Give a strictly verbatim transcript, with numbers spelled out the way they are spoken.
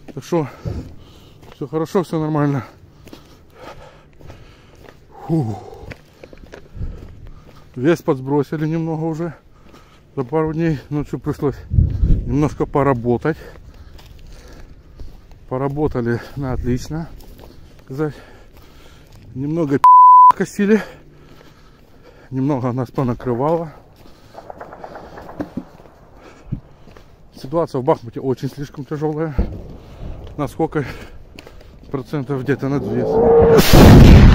Так что все хорошо, все нормально. Фух. Вес подсбросили немного уже за пару дней. Ночью пришлось немножко поработать. Поработали на отлично. Сказать. Немного косили. Немного нас понакрывало. Ситуация в Бахмуте очень слишком тяжелая. На сколько процентов? Где-то на двести.